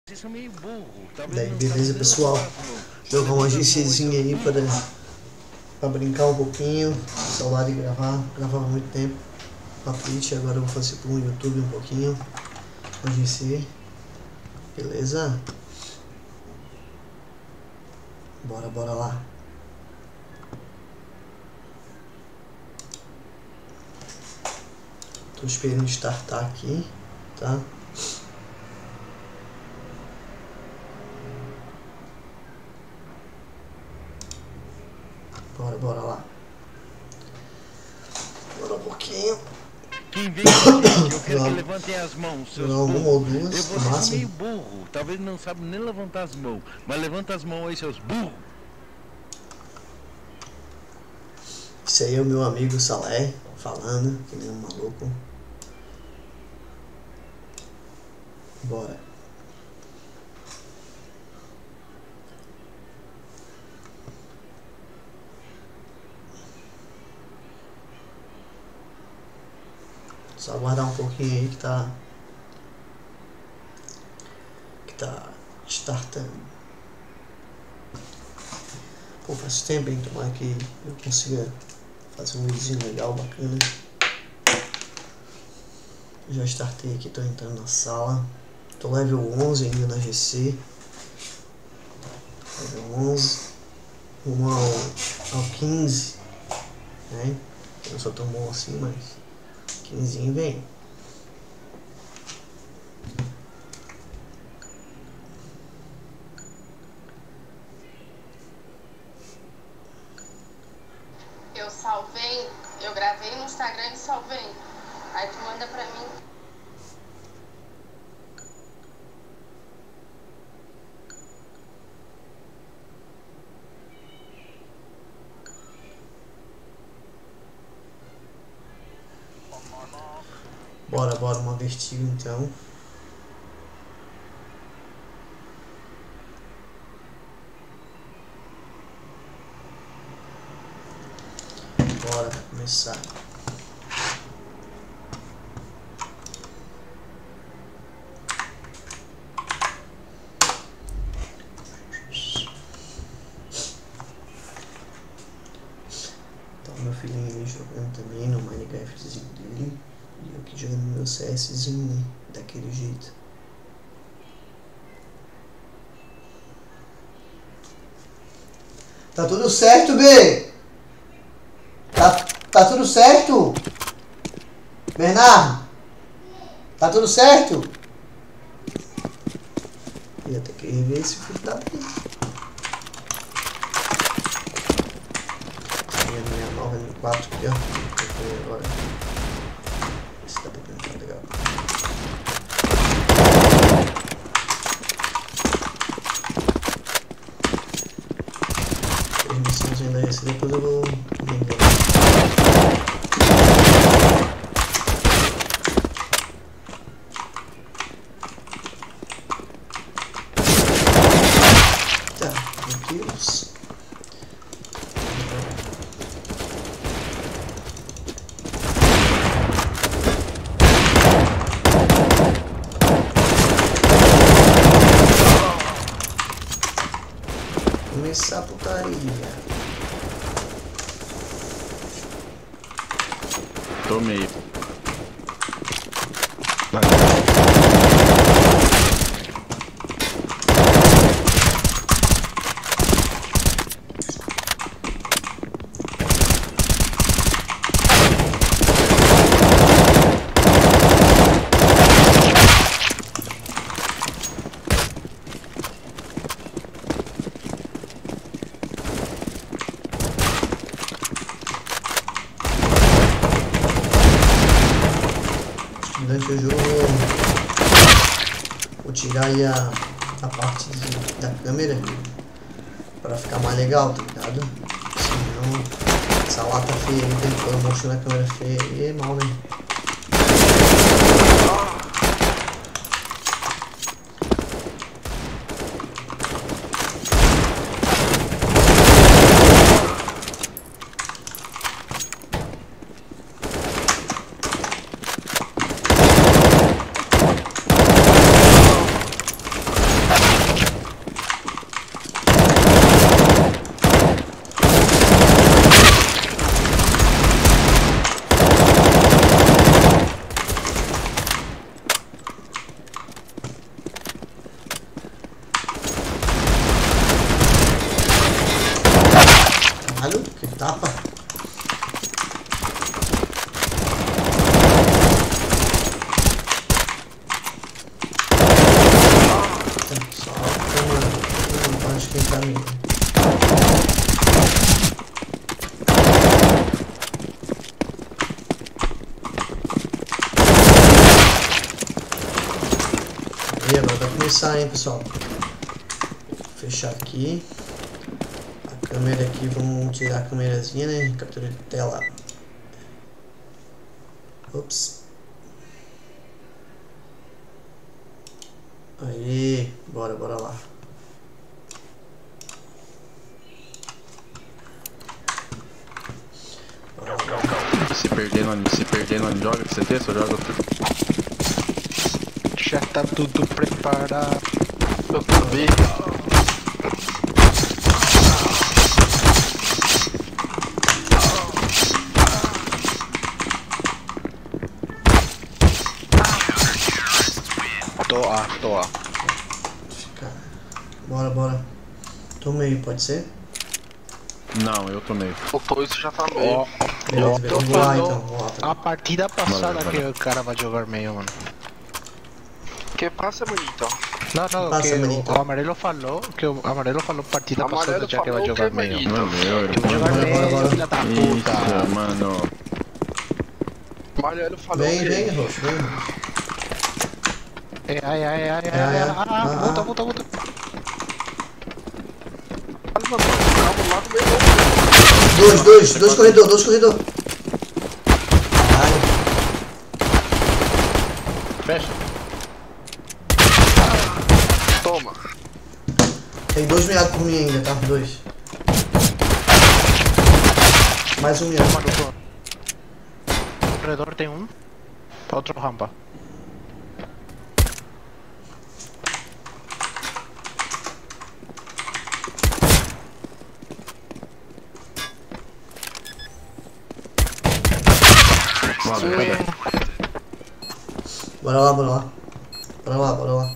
Vocês são meio burro. Daí beleza, pessoal, jogar uma GCzinha aí para brincar um pouquinho, celular e gravava há muito tempo na Twitch, agora eu vou fazer pro YouTube um pouquinho, uma GC, beleza? Bora lá. Tô esperando startar aqui, tá? Bora lá. Bora um pouquinho. Quem vem com gente, eu quero que levantem as mãos, seus burros. Uma ou duas, vocês são meio burro, talvez não sabem nem levantar as mãos, mas levanta as mãos aí, seus burros. Esse aí é o meu amigo Salé, falando, que nem um maluco. Bora. Só aguardar um pouquinho aí que tá startando. Pô, faz tempo, hein? Tomara que eu consiga fazer um videozinho legal, bacana. Já startei aqui, tô entrando na sala. Tô level 11 ainda na GC. Level 11. Rumo ao 15. Né? Eu não sou tão bom assim, mas 15 vem. Eu salvei, eu gravei no Instagram e salvei. Aí tu manda pra mim. Bora, uma vertigo então. Bora começar. Então meu filhinho ali jogando também no Minecraftzinho dele. E eu aqui jogando meu CSzinho, né? Daquele jeito. Tá tudo certo, B? Tá tudo certo? Bernardo? Tá tudo certo? Ia ter que rever esse filho da puta. Minha 994 aqui, ó. Agora. Esse dá pra pensar legal. Permissãozinha da GC, depois eu vou vender. Tá, tranquilos. Começar a putaria. Tomei. Durante o jogo vou tirar aí a parte da câmera pra ficar mais legal, tá ligado? Senão essa lata feia aí, tentando mostrar a câmera feia aí é mal, né? Caralho, que tapa. Só uma acho que ele tá mesmo. E agora vai começar, hein, pessoal. Vou fechar aqui. A câmera aqui, vamos tirar a câmerazinha, né? Captura de tela. Ops. Aí, bora lá. Se perder não joga CT, só joga Já tá tudo preparado. Eu tô bem. Tô A. Bora. Tô meio, pode ser? Não, eu tomei. O isso já tá meio. Beleza, Tô vamos lá falando, então. Vamos lá, tá. a partida passada Valeu. que o cara vai jogar meio, mano. Que passa, bonito. Não, Passa, que manito. o Amarelo falou partida Amarelo passada já que vai falou jogar que, meio. manito? Valeu. Que vai jogar meio, Bora. filha da puta. Isso, mano. Amarelo falou Vem, que... vem, Roxo, vem. Roxo. Ai, multa. Calma lá no meio. Dois corredor. Caralho. Fecha. Toma. Tem 2 miados por mim ainda, tá? 2. Mais um miado. No corredor tem um. Outro rampa. Valeu, cadê? Bora lá.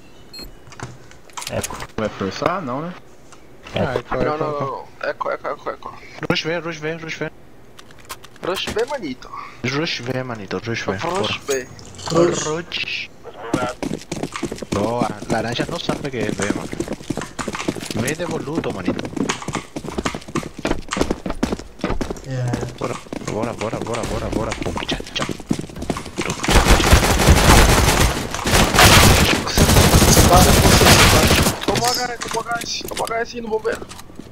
Vai forçar? Não, né? Não. Eco. Rush V. Rush B, manito. Rush V, manito. Rush V. Rush B. Rush. Boa. Laranja não sabe o que é V, mano. V de boludo, manito. Bora. Pum, tchau. Você passa com você. Toma HS no bombeiro.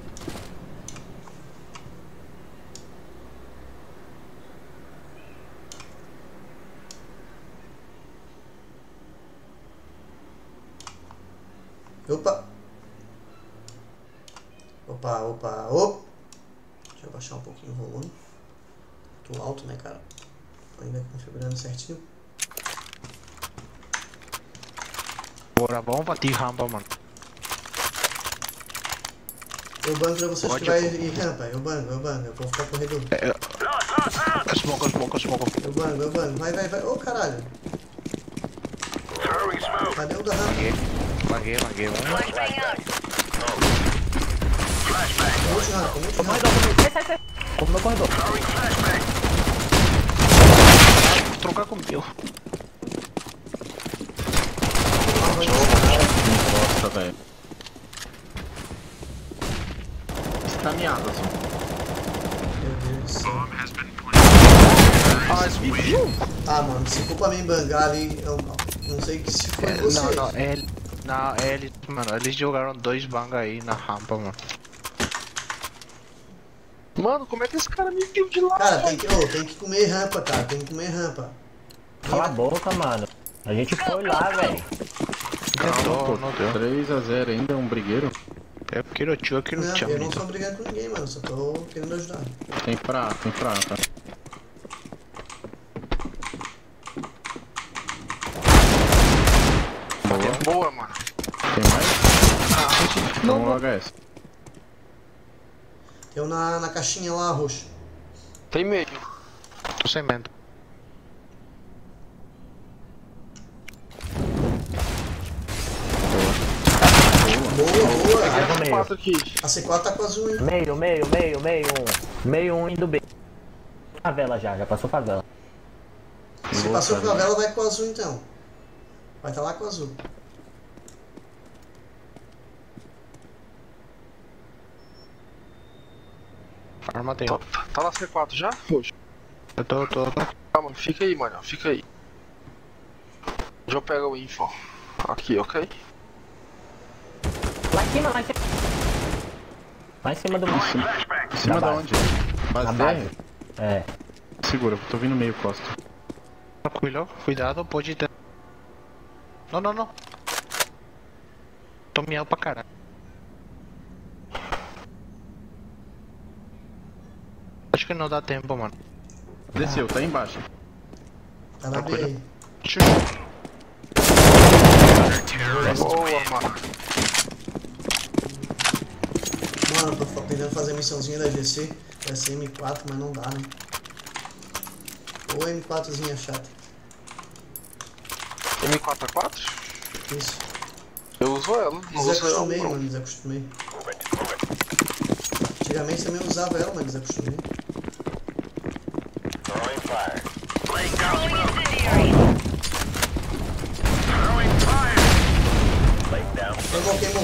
Opa. Deixa eu baixar um pouquinho o volume. Tô alto, né, cara? Tô ainda configurando certinho. Bora, vamos bater rampa, mano. Eu banco pra vocês Pode, que vai ir rampa. Eu banco. Eu vou ficar corredor. Smoke. Eu banco. Vai. Ô, caralho. Cadê o da rampa? Paguei, vamos. Muito rápido. Como no corredor. Trocar comigo. Nossa, velho. Escaneado, assim. Meu Deus do céu. Me viu? Ah, mano, se for pra mim bangar ali, eu não sei que se foi você. Eles jogaram 2 banga aí na rampa, mano. Mano, como é que esse cara me viu de lá? Cara, tem que comer rampa, cara. Tem que comer rampa. Cala a boca, mano. A gente foi lá, velho. Não deu. 3-0 ainda, um brigueiro. Eu quero Não, tchau, eu não manito. sou obrigado com ninguém, mano. Só tô querendo ajudar. Tem pra tá? Boa, mano. Tem mais? Não, o HS. Eu na caixinha lá, roxo. Tem meio. Tô sem mento. Boa. Peguei Mais um a meio. C4 aqui. A C4 tá com azul, hein? Meio um indo B. Favela já passou favela. Se passou por favela, vai com azul então. Vai estar lá com azul. Arma tem. Tá na C4 já? Roxo. Eu tô. Calma, fica aí, mano. Fica aí. Deixa eu pegar o info. Aqui, ok? Lá em cima, lá em cima. Lá em cima do Em cima da onde? Na Base base. BR? É. Segura, tô vindo meio costa. Tranquilo, cuidado, pode ter. Não. Tô miado pra caralho. Acho que não dá tempo, mano. Desceu, tá aí embaixo. Tá na B aí. Boa, mano. Mano, eu tô tentando fazer a missãozinha da GC. Vai ser M4, mas não dá, né? Ou M4zinha chata. M4A4? Isso. Eu uso ela. Não uso ela, Desacostumei, não. mano, desacostumei. Antigamente também usava ela, mas desacostumei. Queimou.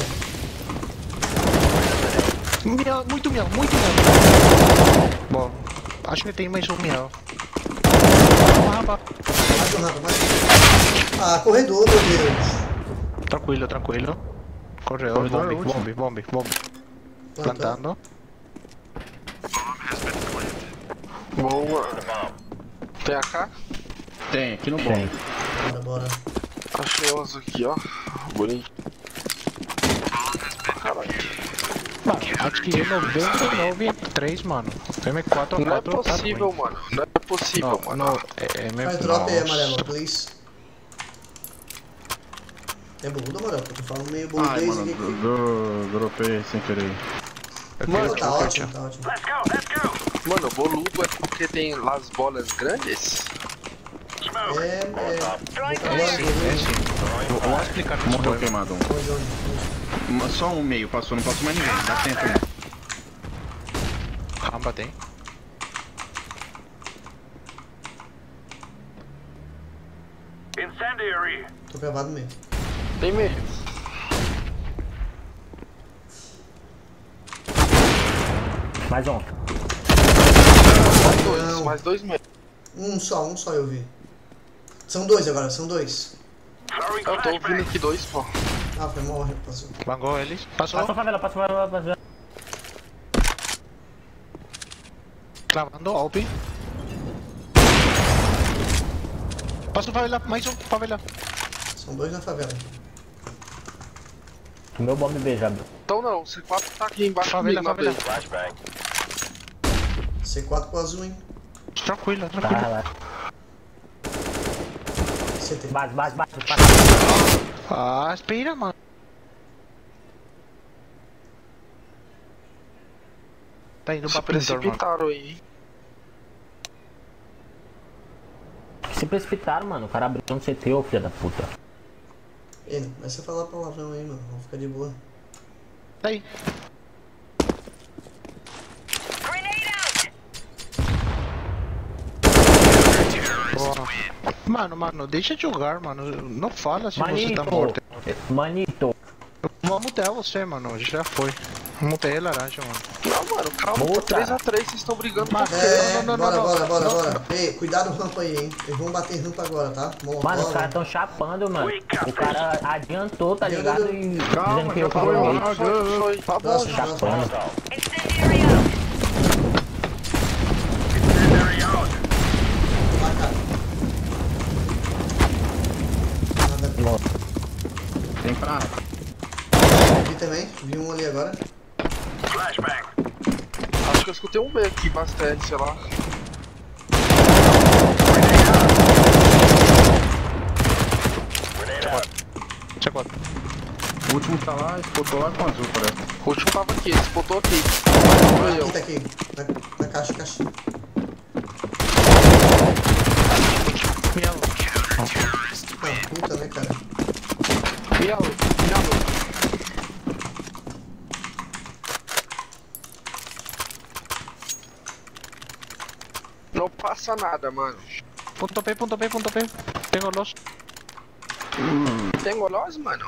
Muito miau. Bom, acho que tem mais um miau. Mais um rabo, mais um. Ah, corredor, meu Deus. Tranquilo. Corredor, bombe. Plantando. Boa. Tem AK? Tem, aqui no bom. Bora. Achei umas aqui, ó. Bonito. Caralho. Acho que é 99,3, mano. M4 Não é possível, mano. Não é possível, mano. Não, Faz drop aí, amarelo, please. É boludo, amarelo? Eu tô falando meio Ai, boludez mano, aqui. dropei sem querer. Mano, tá ótimo. Mano, boludo é porque tem as bolas grandes? Eu vou explicar no Morreu queimado um. Só um meio passou, não passou mais ninguém. Dá tempo ainda. Ramba tem. Tô gravado mesmo. Tem meio. Mais um. Mais dois meio. Um só eu vi. São dois agora, são dois. Eu tô ouvindo aqui dois, pô. Ah, foi mal, passou. Bangou eles. Passou. Passou favela. Clavando, open. Passou favela, mais um, favela. São dois na favela. O meu bombe B já. Então não, o C4 tá aqui embaixo Favela. comigo na B. C4 com azul, hein? Tranquilo. Tá lá. CT. Base. Ah, espera, mano. Tá indo Se pra pintor, mano. precipitaram aí, hein? Se precipitaram, mano. O cara abriu um CT, ô filho da puta. Ei, não começa a falar palavrão aí, mano. Vamos ficar de boa. Tá aí. Mano, deixa de jogar, mano. Não fala se você tá morto. Manito. Vou mutar você, mano. Já foi. Mutei a laranja, mano. Não, mano, calma. Boa, 3x3, vocês estão brigando por quê? Bora. Ei, cuidado no rampa aí, hein? Eles vão bater rampa agora, tá? Mano, os caras tão chapando, mano. O cara adiantou, tá ligado? E dizendo que eu Foi. Tá bom, Próximo, já. próximo. Tem pra. Vi também, vi um ali agora. Acho que eu escutei um B aqui bastante, sei lá. Chegou. O último tá lá, espotou lá com azul, parece. O último tava aqui, ele spotou aqui. Foi eu. Aqui, tá aqui. Na caixa. Miau. Puta, né, cara? Miau. Não passa nada, mano. Punto P. Tengo los. Tem goloso, mano?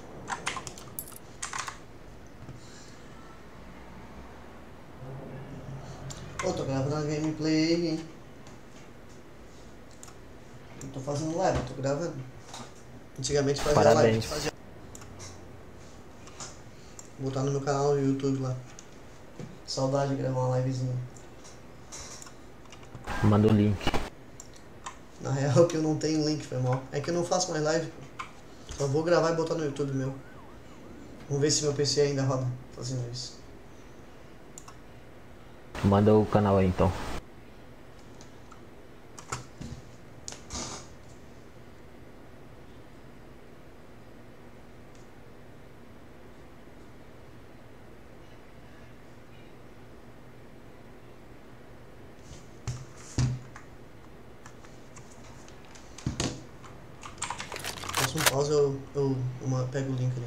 Pô, tô gravando a gameplay aí, hein? Não tô fazendo live, tô gravando. Antigamente fazia Parabéns. live. Vou botar no meu canal no YouTube lá. Saudade de gravar uma livezinha. Manda o link. Na real que eu não tenho link, foi mal. É que eu não faço mais live. Só vou gravar e botar no YouTube meu. Vamos ver se meu PC ainda roda fazendo isso. Manda o canal aí então. Faço um pause, eu pego o link ali.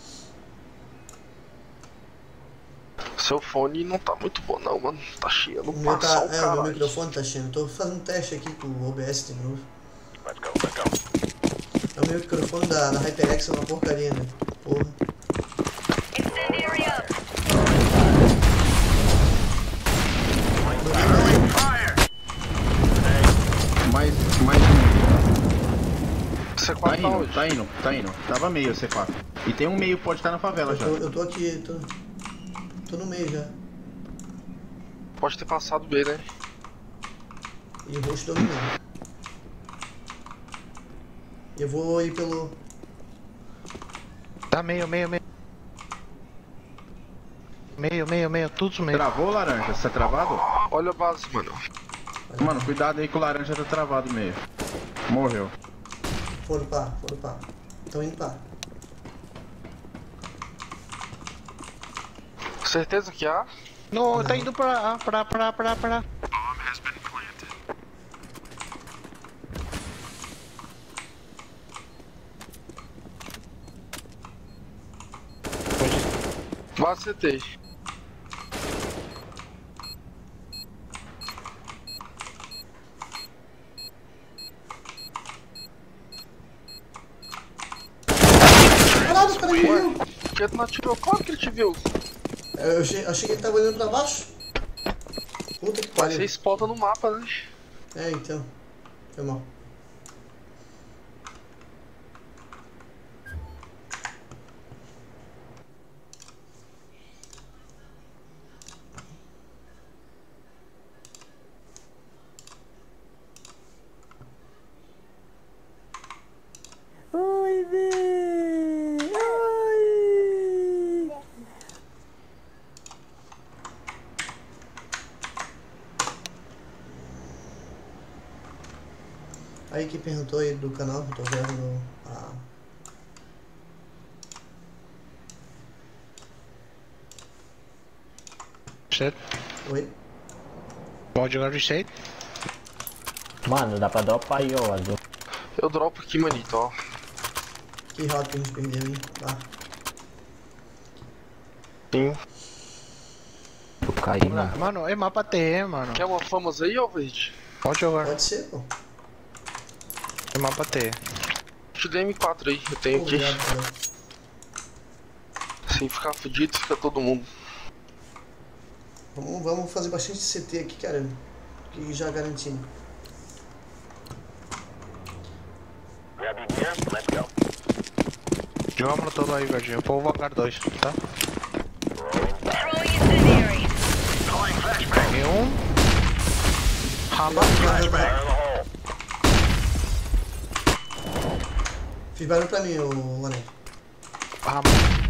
Seu fone não tá muito bom não, mano. Tá cheio, não O meu passa tá, o o meu caralho. microfone tá cheio. Tô fazendo um teste aqui com o OBS de novo. O meu microfone da HyperX é uma porcaria, né? Porra. Mais C4 Tá tá onde? indo. Tava meio o C4. E tem um meio que pode estar na favela já. Eu tô aqui, tô no meio já. Pode ter passado bem, né? E o roxo dominou. Eu vou ir pelo... Tá meio. Meio, tudo meio. Travou, laranja? Você tá travado? Olha a base, mano. Mano, cuidado aí que o laranja tá travado meio. Morreu. Foram pá. Tão indo pá. Certeza que há? Não, tá indo pra. Base CT. Caralho, os caras me viram! Por que tu não atirou? Claro que ele te viu. Eu achei que ele tava olhando pra baixo. Puta que Mas pariu. você spota no mapa, né? É, então. Foi mal. Oi, Vê! Oi! Aí que perguntou aí do canal, eu tô vendo Reset. Oi? Pode jogar reset. Mano, dá pra dropar aí, ó, azul. Eu dropo aqui, manito, ó. Que roda que a gente perdeu, hein? Tá. Sim. Eu caí, mano. Mano, é mapa TE, mano. Quer uma famas aí, ó, verde? Pode jogar. Pode ser, pô. É mapa TE. Te dei M4 aí, eu tenho aqui. Obrigado, cara. Se ficar fudido, fica todo mundo. Vamos fazer bastante CT aqui, cara. Que já garantindo. Joga molotov aí, Verdinho. Eu vou hangar 2, tá? Peguei um. Raba. Fiz barulho pra mim, ô Lané. Raba.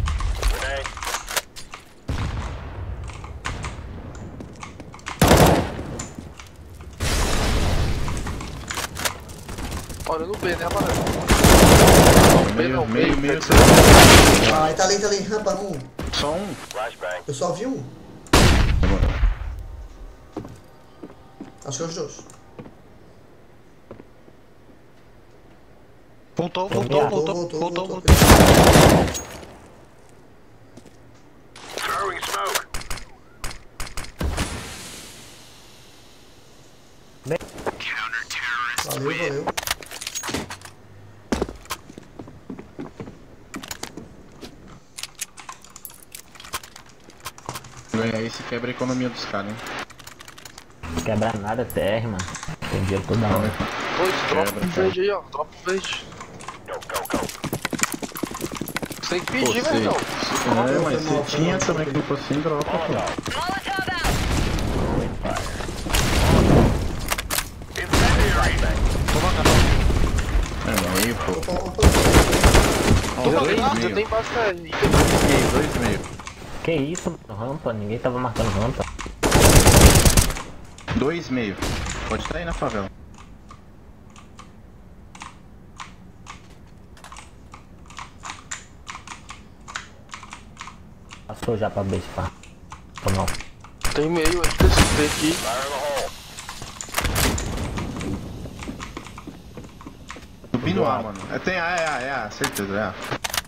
Olha no B, né, mano? B não, Meio. Ah, tá ali, rampa, um. Só um. Eu só vi um. Acho que é os dois. Voltou. Voltou. Ganhar isso quebra a economia dos caras, hein? Quebra nada, terra, mano. Tem dinheiro toda hora. Pois, dropa um verde aí, ó. Dropa um verde. Você tem que pedir, Você- velho. É, mas você tinha também que fosse sem dropa, pô. É meio, pô. Você Meio. tem bastante. Meio. Que isso, mano? Rampa? Ninguém tava marcando rampa. 2,5. Pode estar aí na favela. Passou já pra base, pá. Ou não? Tem meio, acho que esse tem aqui. Subindo A, mano. É, tem A, certeza, é A.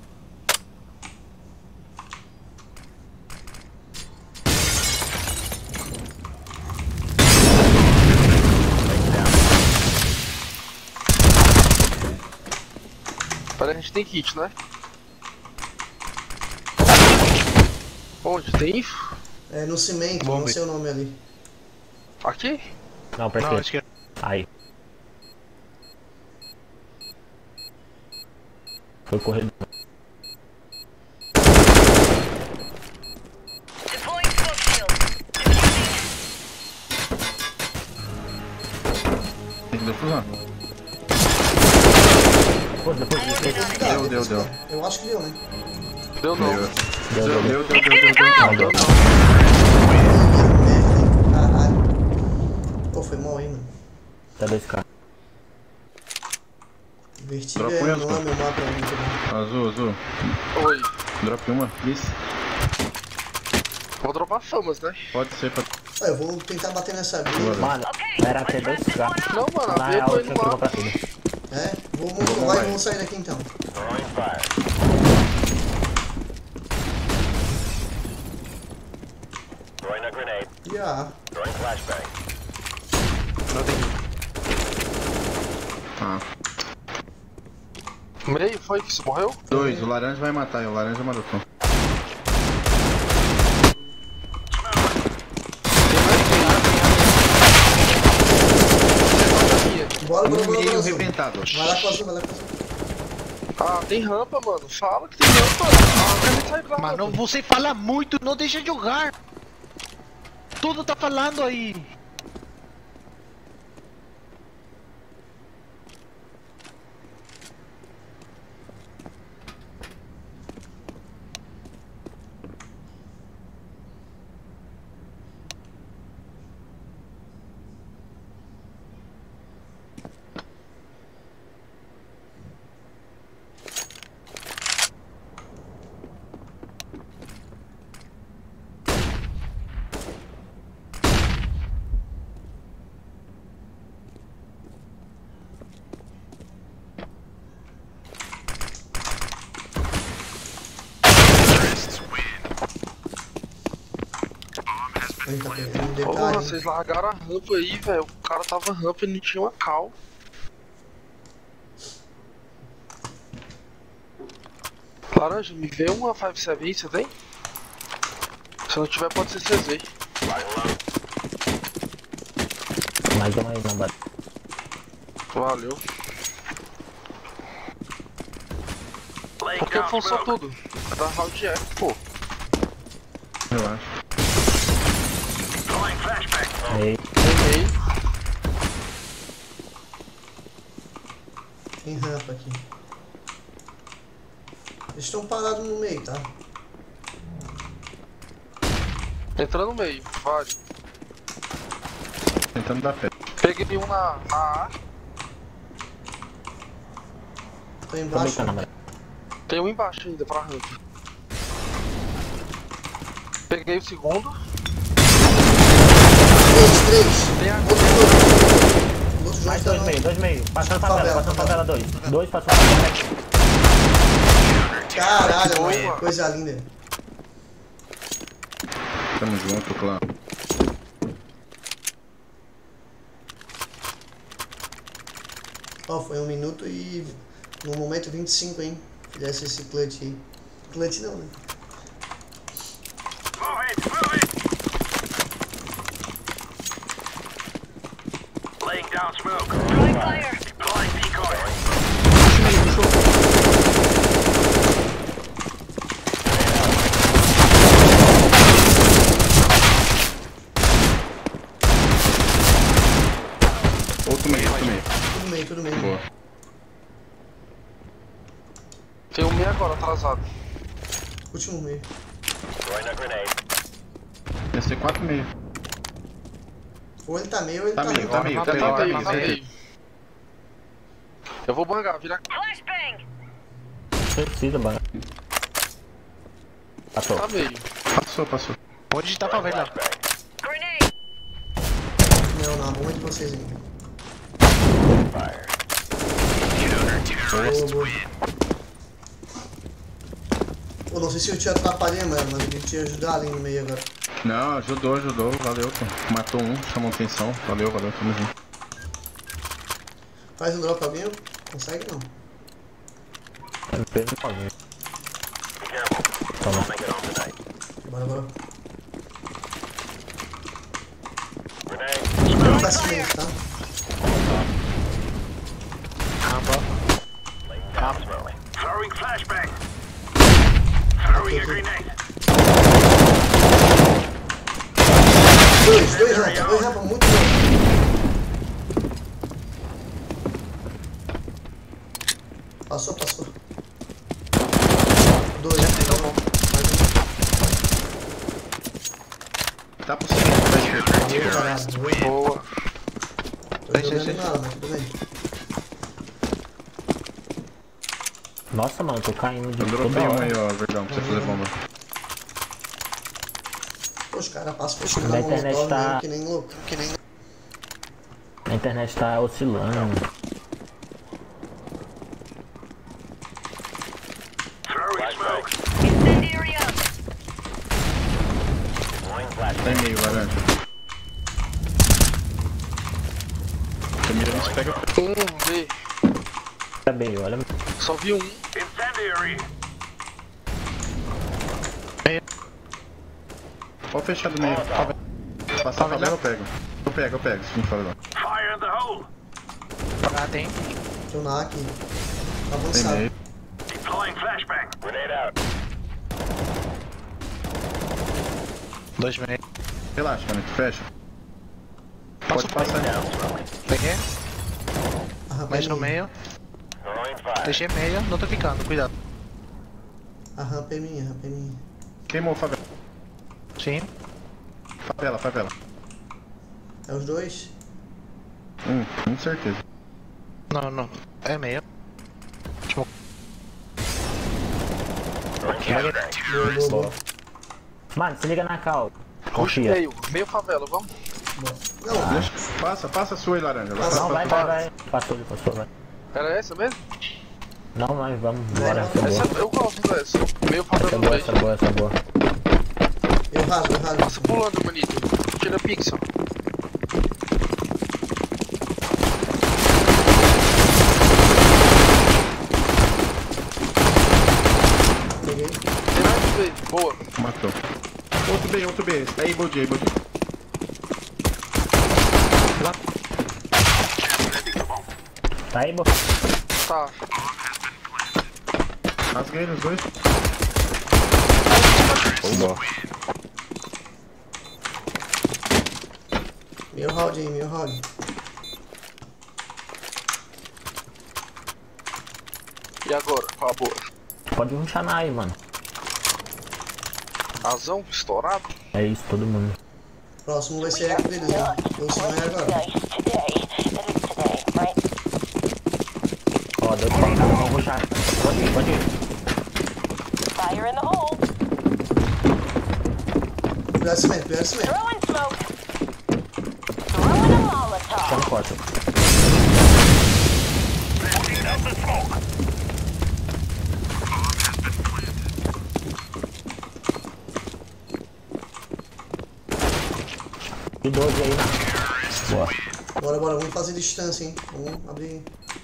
Parece que a gente tem kit, né? Onde? Tem info? É no cimento, Bom, não sei o nome ali. Aqui? Não, pra Não, quê? acho que é. Aí. Foi corredor. Tem defusão. Depois. Deu. Eu acho que deu, né? Deu não. Deu. Deu. Não, deu não. Caralho. Pô, foi mal aí, mano. Tá 2K. Vertigo Dropa é o não Enzo, é meu mapa muito bom. Azul. Oi. Drop uma, please. Vou dropar famas, né? Pode ser pra... Ah, eu vou tentar bater nessa green. Mano, era até 2K. Não, mano, Na a B real, tô eu indo tinha que lá. comprar tudo. É? Vamos sair daqui então. E a Ah. Meio foi que você morreu? 2, o laranja vai matar, o laranja marotou. Bora, Meio azul. arrebentado. Vai lá com azul. Ah, tem rampa, mano. Fala que tem rampa. Ah, quero sair pra Mano, rampa. você fala muito, não deixa de jogar. Tudo tá falando aí. Ele tá pegando um Porra, detalhe. vocês largaram a rampa aí, velho. O cara tava rampa e não tinha uma cal. Laranja, me vê uma 5-7 aí, você tem? Se não tiver, pode ser CZ. Mais uma aí, não bate. Valeu. Por que funcionou tudo? É da round F, pô. Relaxa. Aí. Errei. Tem rampa aqui. Eles estão parados no meio, tá? Entrando no meio, vale. Tentando dar pé. Peguei um na A. Tô Tô embaixo. brincando, mano. Tem um embaixo ainda pra rampa. Peguei o segundo. 3. Tem a Outro Mais jogo também. dois meio. Passando favela, dois. Dois passando favela. Caralho, Boa. mano. Coisa linda. Tamo junto, clã. Ó, foi 1 minuto e no momento 25, hein? Fizesse esse clutch aí. Clutch não, né? vazado. Último meio. Ia ser 4 meio. Ou ele tá meio ou ele Tá tá meio, meio. tá meio, tá Tá meio. meio. Eu vou bangar, vira. Precisa, mano. Passou. Tá meio. Passou. Pode digitar pra ver lá. Não, na rua de vocês aí. Boa. Pô, não sei se eu te atrapalhei, mano, mas eu queria te ajudar ali no meio agora. Não, ajudou, valeu, pô. Matou um, chamou atenção. Valeu, tamo junto. Faz um drop alguém? Consegue não? Toma. Bora. Não faz silêncio, tá? Dois rampa, muito bom. Passou. Dois, então bom. Tá por cima, Boa. Tô jogando nada, mas tudo bem. Nossa, mano, tô caindo de Eu dropei um aí, ó, verdão, pra você fazer bomba. Pô, os caras passam por cima A da internet molotov tá- mesmo, que nem louco. A internet tá oscilando. Tá em meio, laranja. Tô mirando se pega. B. Tá bem, olha. Só vi um. Pode fechar do meio. Passar a favela, eu pego. Eu pego, se não for não. Ah, tem. Tô na aqui. Tá Tem avançado. meio. Dois meio. Relaxa, mano, tu fecha. Passa Pode passar. Peguei. A rampa Mais é no minha. meio. Deixei meio. Não tô ficando, cuidado. A rampa é minha. Queimou favela. Sim. Favela. É os dois? Com certeza. Não. É meio. Boa. Mano, se liga na cal. Puxa Confia. meio favela, vamos. Não, Deixa, passa a sua aí, laranja. Não, vai. Passou, vai. Era essa mesmo? Não, mas vamos. Bora, essa Essa, boa. eu gosto dessa. Meio favela no meio. Essa boa. eu rasgo. Passa pulando, manito. Tira pixel. Peguei. Tem mais de B. Boa. Matou. Outro B. Aí, Bold. Tá aí, boa. Tá. Rasguei nos dois. Meu round aí, E agora? Qual a boa? Pode rushar na aí, mano. Razão? Estourado? É isso, todo mundo. Próximo vai ser eco deles, né? Então se não é agora. Ó, deu pra cá, vamos rushar. Pode ir. Fire in the hole. Cuidado cimento. Throwing smoke. Throwing a Molotov. Tá no corte. E 12 aí, né? Boa. Bora, vamos fazer distância, hein? Vamos abrir.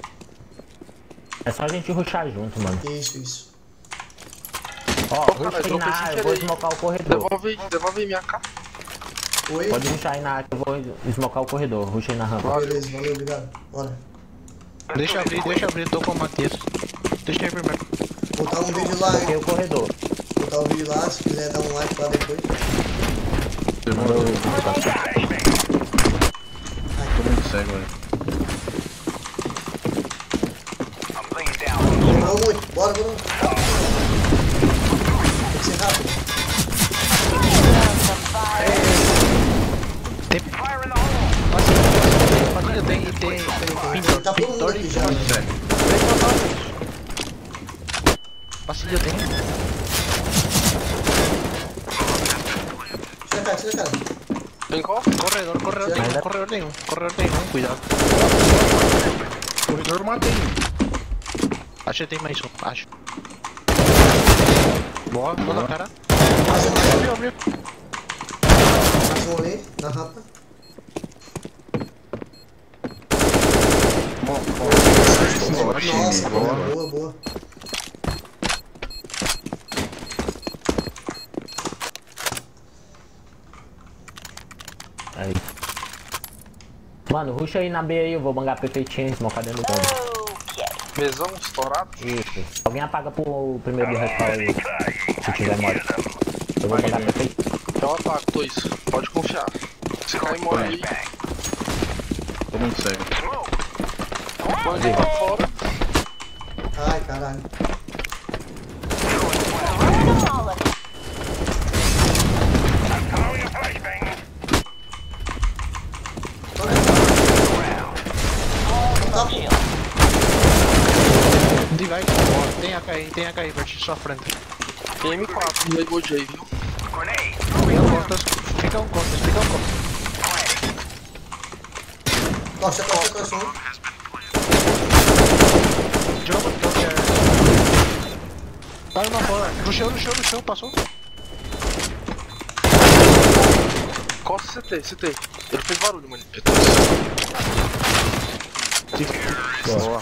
É só a gente rushar junto, mano. Isso. Ó, Ô, cara, ruxa aí eu na pensei A, que eu vou era aí. smocar o corredor. Devolve minha K. Oi? Pode rushar aí na A que eu vou smocar o corredor. Ruxa aí na rampa. Beleza, valeu, obrigado. Bora. Deixa eu abrir, tô com o Matheus. Deixa eu primeiro. Botar um vídeo lá, Bloqueei hein? o corredor. Botar o vídeo lá, se quiser dar um like lá depois. Demorou. Todo mundo cego aí. Não, Travou muito. Bora, bora. Tem que ser rápido. Pintor, Tá todo mundo aqui já. Pastilha tem. Tira a cara. Tem qual? Corredor nenhum. Cuidado. Corredor matei. Acho que tem mais um, acho. Boa, na cara. Mais um Viu. ali, na rampa. Bom. Nossa, Boa. boa. Aí. Mano, ruxa aí na B aí, eu vou bangar perfeitinho, esmocar dentro do bomba. Okay. Mesão estourado. Isso. Alguém apaga pro primeiro do respawn aí, se tiver morto. Eu vou bangar perfeitinho. Eu ataco, dois. Pode confiar. Se cair morre aí. Todo mundo cego. Banho pra fora. Ai, caralho. Throwing a Molotov. Tá. Onde vai? Tem AK aí, Bert, sua frente. Tem M4 no Lego J, viu? Fica um costas. Costa. Joga o toque. Tá uma bola. No chão, passou. Costa CT. Ele fez barulho, mano. Boa.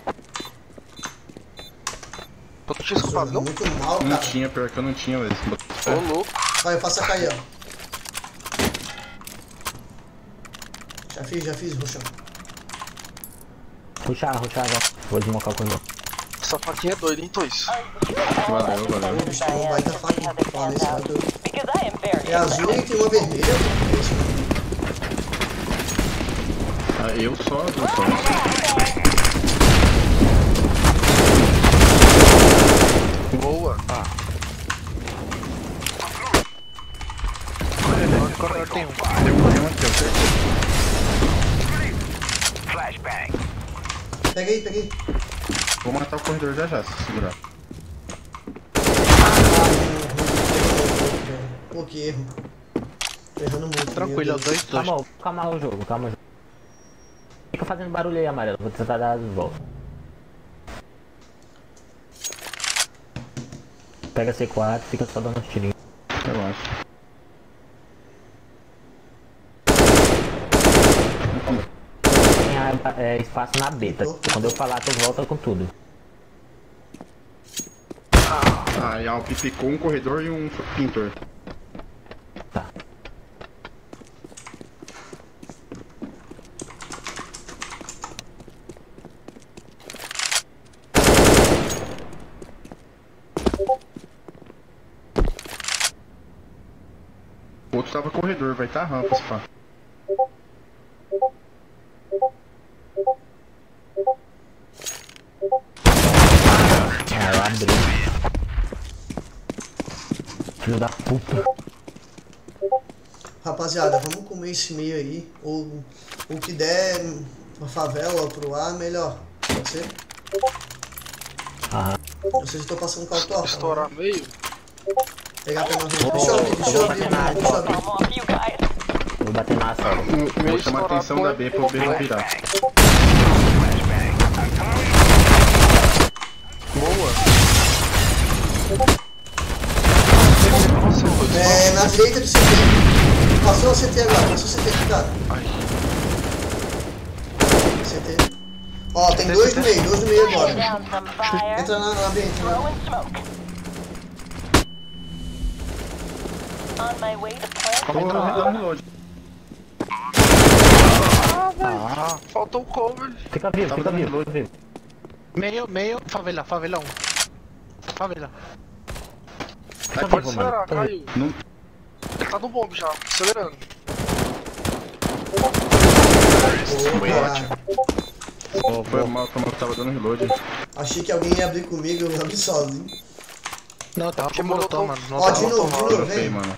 Tu não tinha escutado, não? Muito mal, Não cara. tinha, pior que eu não tinha, velho. Ô, louco. Vai, eu faço a cair, ó. Já fiz, Ruxão. Ruxar agora. Vou desmocar o corredor. Essa faquinha é doida, hein, Toys? Valeu. O bicho tem um baita faca. Fala isso, vai doido. Because I am very É azul e tem uma vermelha. Ah, eu só azul só. Boa. Corredor tem um. Tem um aqui, eu certeza. Peguei. Vou matar o corredor já, se segurar. Pô, que erro. Tô errando muito. Tranquilo, meu Deus. 2-2. Calma o jogo. Fica fazendo barulho aí, amarelo. Vou tentar dar as voltas. Pega C4, fica só dando uns tirinhos. Relaxa. Tem espaço na B, tá? Quando eu falar, tu volta com tudo. Ah, e a Alp ficou um corredor e um pintor. Tá. O outro tava corredor, vai tá rampa, se pá. Eu abri. Filho da puta. Rapaziada, vamos comer esse meio aí. Ou o que der uma favela, outro ar, melhor. Pode ser? Aham. Vocês estão passando com a torta. Estourar meio. Pegar pra nós. Deixa eu abrir. I'm off you guys. Vou bater na sala. Vou chamar a atenção da B pro B não virar. Na direita do CT. Passou o CT agora, cuidado. CT. Ó, tem dois no meio agora. Down some fire. Entra na B, entra na Throwing smoke. On my way to plant. Tô dando reload. Faltou o cover. Fica vivo. Meio, favela 1. Favela. Fica Pode vivo, mano. acelerar, caiu. Não. Tá no bomb já, acelerando. Foi mal que tava dando reload. Achei que alguém ia abrir comigo, eu abri sozinho. Não, tava com molotov, mano. Não Ó, tava de novo, Eu sei, vem. mano.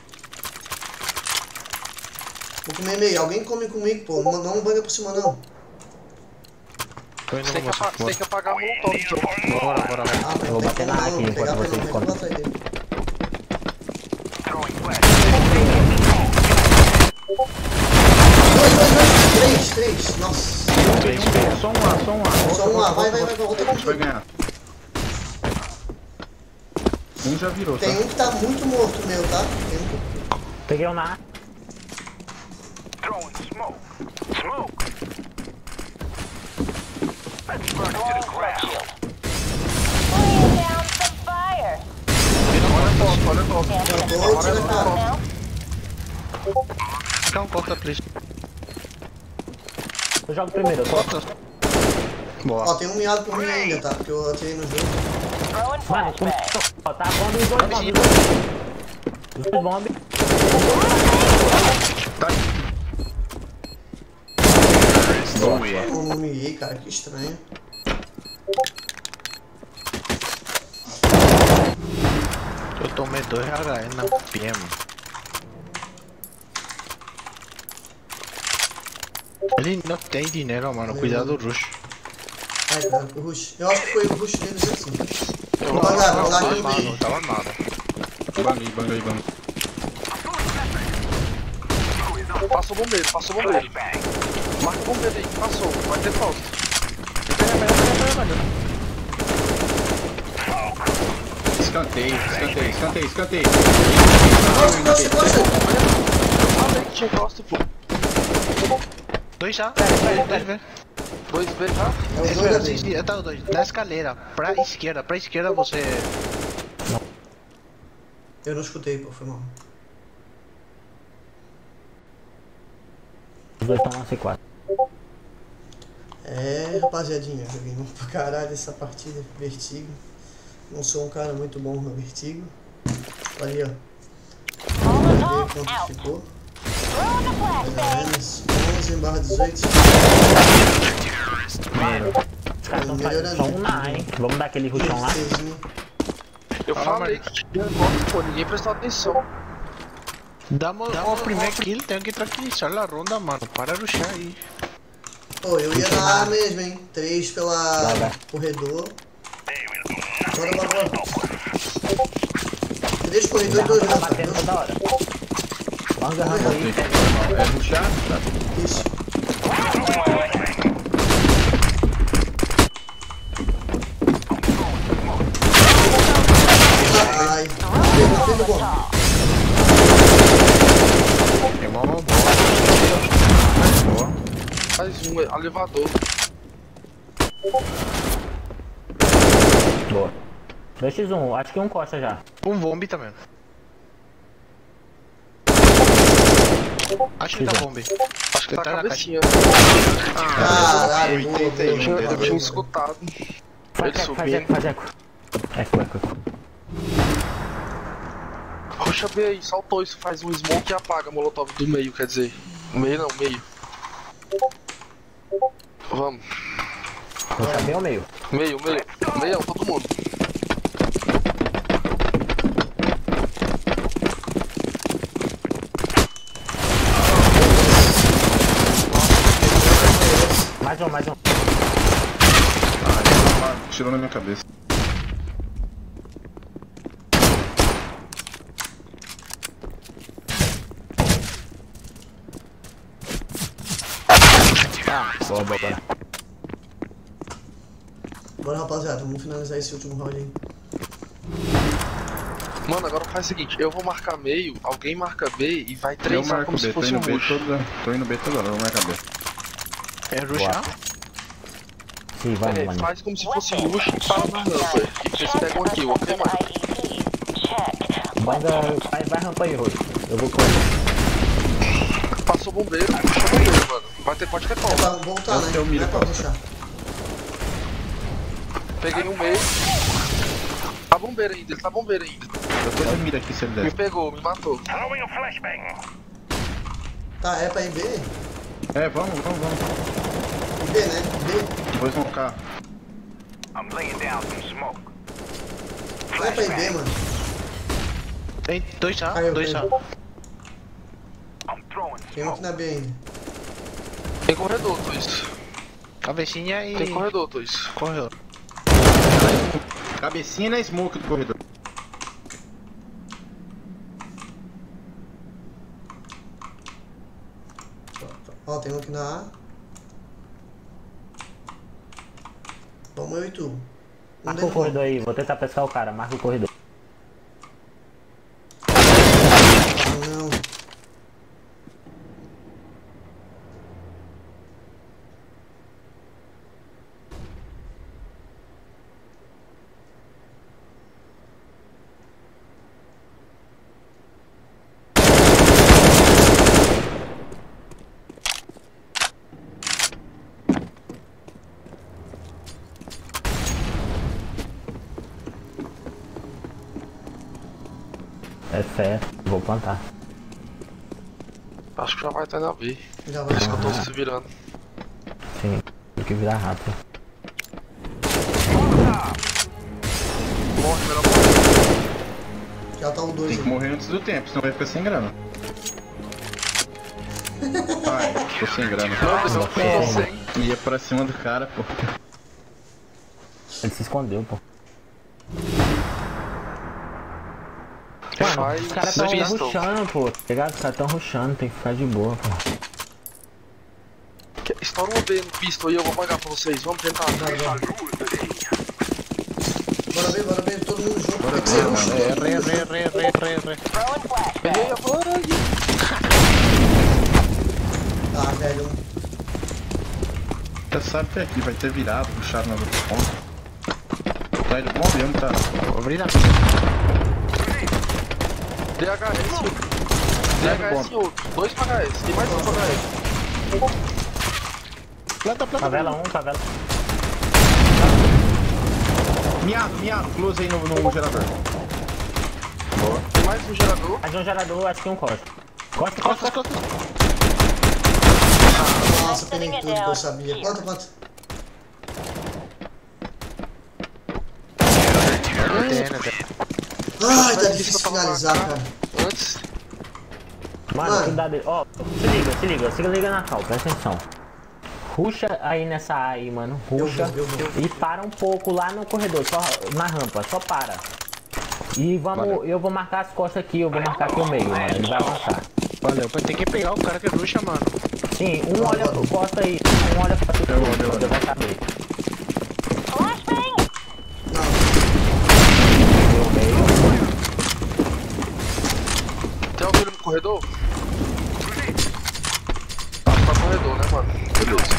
Vou comer meio. Alguém come comigo, pô. Não banga por cima, não. Tô indo Você com você. tem que apagar o molotov, então. Bora. Ah, mas Eu vou tem bater como na não. aqui Pegar enquanto vocês pelo menos comem. lá atrás dele. Dois. Três. Nossa. Só um A. Só um A. Vai. Volta A gente vai comigo. ganhar. Um já virou, tá? Tem um que tá muito morto meu, tá? Tem um que... Peguei o na. Throwing smoke shield. Laying down some fire. Olha top. Plantou, tira a cara. Now, Fica um corta, please. Eu jogo primeiro, eu tô. Boa. Ó, tem um miado por mim ainda, tá? Porque eu atirei no jogo. throwing Mano, flashbang. ó, tá bom dos dois bombs. Os dois bombs. Eu não mirei, cara, que estranho. Eu tomei 2 HN na PM. Ele não tem dinheiro, mano. Cuidado do rush. Ai, cara, o rush. Eu acho que foi o rush deles assim. Vou bangar aqui no meio. Tava armado. Banga aí. Passa o bombeiro. Marca o bombeiro aí, passou. Vai ter falta. Escanteio. Costa. Falei que tinha costa, pô. 2 já. 2 vezes. 2 vezes já. É o Espera, dois sim, ali. tá o 2. Na escaleira. Pra esquerda você... Eu não escutei, pô, foi mal. Os dois estão na C4. É, rapaziadinha, joguei mal pra caralho essa partida, Vertigo. Não sou um cara muito bom no Vertigo. Ali, ó. Vamos ver Molotov quanto out. ficou. Throwing a Mais ou flashbang. menos 11/18. Mano, os caras estão fazendo só um na, hein? Vamos dar aquele rushão lá. Terceirinho. Eu falei que tinha costa, pô. Ninguém prestou atenção. Damos o primeiro kill, tenho que tranquilizar a ronda, mano. Para rushar aí. Pô, eu ia na A mesmo, hein? 3 pela Vai. corredor. Bora. 3 corredor e 2 Tá rampa. batendo toda hora. Vamos agarrando aí. É rushar, tá? Isso. Ai, pegou bom. É uma boa. Faz um elevador. Boa. 2x1, acho que um costa já. Um bombe também. Acho que tá bombe. Acho que tá Tá a na cabecinha. Caralho, boa. Eu tinha escutado. Ele subindo. Faz eco. Eco. Puxa B aí, saltou isso, faz um smoke e apaga a molotov do meio, quer dizer. Meio não, meio. Vamos. Puxa bem ao meio. Meio, todo mundo. Mais um. Tirou na minha cabeça. Boa. Bora, rapaziada, vamos finalizar esse último round aí. Mano, agora faz o seguinte, eu vou marcar meio, alguém marca B e vai Eu três marco como B, se tô fosse um indo B rush. tô indo B toda hora, eu vou marcar B. É rushar? Sim, vamos, mano. Faz como se fosse um rush e para na rampa. E vocês pegam aqui, ok, mano? IED. Check. Banda, vai rampa aí, Roy. Eu vou correr. Passou o bombeiro, puxa o bombeiro, mano. Pode ter É pau. pra voltar, né? Eu miro, Não é pra Costa. puxar. Peguei no meio. Tá bombeiro ainda, ele tá bombeiro ainda. Eu tô de mira aqui se ele Me der. pegou, me matou. Tá, é pra ir B? É, vamos. B, né? B. Vou smocar. Vai pra ir B, mano. Tem dois A, Caiu, dois A. caiu. Tem um aqui na B ainda. Tem corredor, Tois. Cabecinha e... Tem corredor, Tois. Corredor. Cabecinha na smoke do corredor. Ó, tem um aqui na A. Vamos eu e tu. Marca o corredor aí, vou tentar pescar o cara, marca o corredor. Não. É fé, vou plantar. Acho que já vai estar na B. Já Por vai. isso que eu tô se virando. Sim, tem que virar rápido. Morre, melhor morrer. Já tá o 2 Tem que aí. morrer antes do tempo, senão vai ficar sem grana. Ai, tô sem grana. Não, eu sei. Ia pra cima do cara, pô. Ele se escondeu, pô. Mano, Faz os caras tão pistol. rushando, pô. Tá ligado? Os caras tão rushando, tem que ficar de boa, pô. Estoura uma B no pistol e eu vou pagar pra vocês. Vamos tentar. Vai, vai. Bora ver, todo mundo junto. Bora Tem que ser ver, um mano. junto. Re. Throwing flashbang. Peguei agora aí. Tá, velho. Você sabe que aqui vai ter virado, puxado na outra ponta. Tá indo bom mesmo, tá? Vou abrir na... DHS. Leva DHS e outro. 2 pra HS. Tem mais um pra HS. Planta. Favela 1, favela. Miado, close aí no gerador. Tem mais um gerador. Mais um gerador, acho que um costa. Costa. Nossa, penei tudo que eu sabia. Quanto? Ai, tá difícil finalizar, cara. Antes. Mano, cuidado aí. Ó, se liga na cal, presta atenção. Ruxa aí nessa A aí, mano. Ruxa. Eu vou. E para um pouco lá no corredor, só na rampa, só para. E vamos, eu vou marcar as costas aqui, eu vou marcar aqui o meio, mano. Ele vai avançar. Valeu, vai ter que pegar o cara que ruxa, mano. Sim, um olha pro costa aí, um olha pra tu, você vai saber. Flashbang. Eu meio. Tem alguém no corredor? Tá corredor, né, mano? Beleza.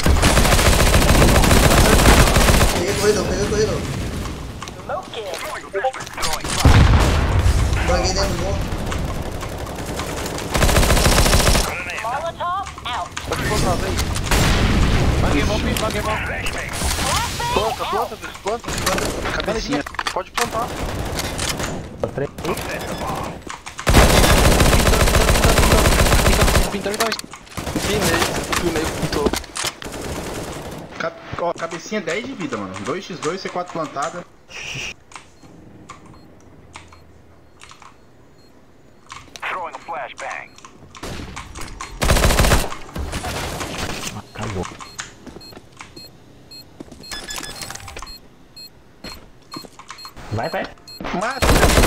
Peguei o corredor. Smoke it. Banguei dentro do bom. Molotov out. Pode plantar, vem. Paguei bom. Planta. Cabecinha. Pode plantar. Três. Pintando então. Pinei, pintou. Ó, cabecinha 10 de vida, mano. 2x2, C4 plantada. Acabou. Vai. Mata!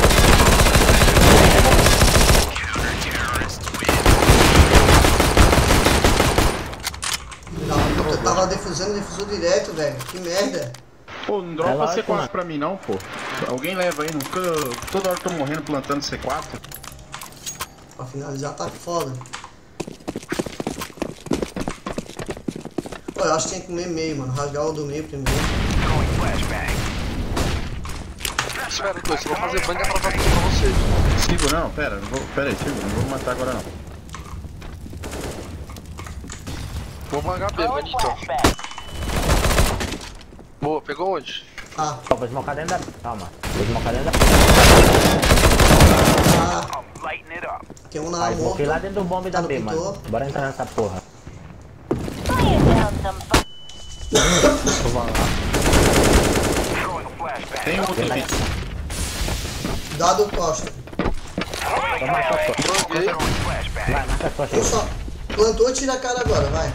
Eu tava defusando direto, velho. Que merda. Pô, não dropa lógico, C4 mano. pra mim não, pô. Alguém leva aí, nunca. Toda hora eu tô morrendo plantando C4. Pra finalizar tá foda. Pô, eu acho que tinha que comer meio, mano. Rasgar o do meio primeiro. Espera, Tois, eu vou fazer banga pra você. Sigo não, pera, não vou. Pera aí, Sigo, não vou matar agora não. Vou bangar B, Throwing então. flashbang. Boa, pegou onde? Ah, Ó, vou desmocar dentro da... Calma. Vou desmocar dentro da... tem um na Aí, moto. desmoquei lá dentro do bombe da Tá no B, pintor. mano. Bora entrar nessa porra. Laying down some Tem outro aqui. Dado Costa. Vou marcar as costas. Joguei. Vai, marca as costas Um aí. só. Plantou, tira a cara agora, vai.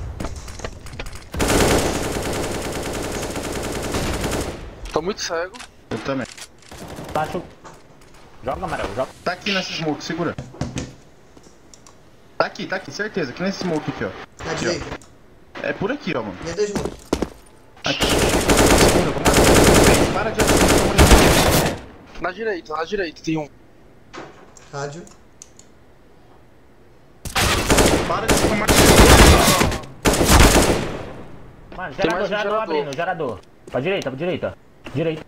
Tô muito cego. Eu também. Baixo. Joga, amarelo, joga. Tá aqui nessa smoke, segura. Tá aqui, certeza. Aqui nesse smoke aqui, ó. Na direita. É por aqui, ó, mano. Dentro de smoke. Aqui. Segura, vou matar. Para de atirar. Na direita tem um. Rádio. Para de fumar. Mano, Tem gerador, mais um gerador gerador. abrindo, gerador. Pra direita, pra direita. Direita.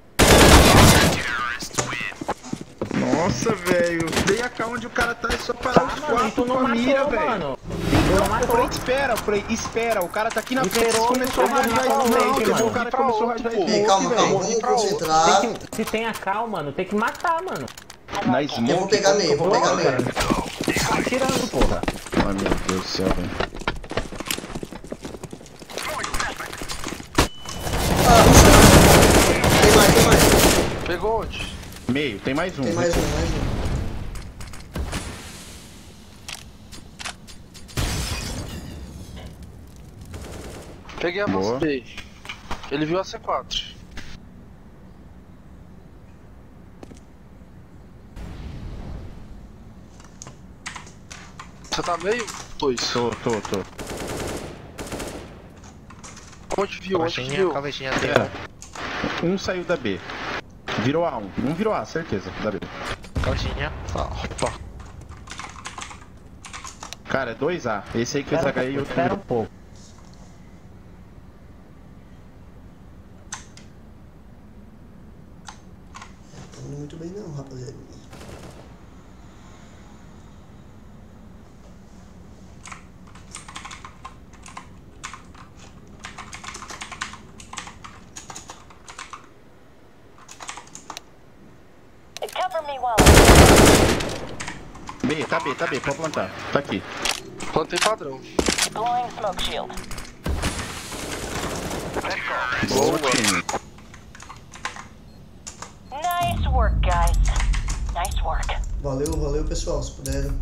Nossa, velho. Dei a K onde o cara tá e só parar os Mano, e quatro tu não com a mira, matou, velho. mano. Tu não Eu falei, matou. espera, o cara tá aqui na frente, Esperou, começou a não rasgar matou, smoke, mano. entendeu? O cara começou a rasgar Pô, Ei, calma, smoke, calma. velho. Vamos concentrar. Se tem a cal, mano, tem que matar, mano. Na Eu smoke. vou pegar meio, vou pegar meio. Tá atirando, porra. Ai, meu Deus do céu, velho. Ah, puxa. Tem mais. Pegou onde? Meio, tem mais um. Tem mais um. Peguei a Boa. moça. Ele viu a C4. Você tá meio? Dois. Tô. Onde viu? Onde Cabecinha, viu? cabecinha É. dele. Um saiu da B. Virou A1. Um virou A, certeza, da B. Cabecinha. Opa. Cara, é 2A. Esse aí que eu zaguei e outro Espera um virou. pouco. Não indo muito bem não, rapaziada. Cover me while B, tá B, pode plantar. Tá aqui. Plantei padrão. blowing smoke shield. Boa, time. Nice work, guys. Nice work. Valeu, pessoal, se puderem.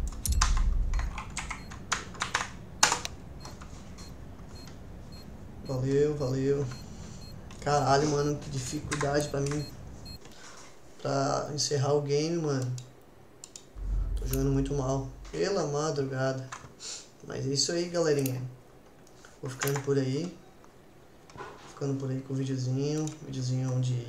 Valeu. Caralho, mano, que dificuldade pra mim. Pra encerrar o game, mano. Tô jogando muito mal. Pela madrugada. Mas é isso aí, galerinha. Vou ficando por aí. Com o videozinho. Videozinho de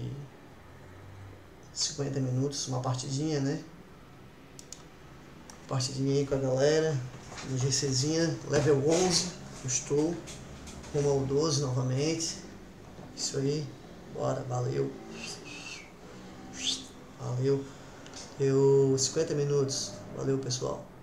50 minutos. Uma partidinha, né? Partidinha aí com a galera. No GCzinha. Level 11. Eu estou. Rumo ao 12 novamente. Isso aí. Bora, valeu. 50 minutos. Valeu, pessoal.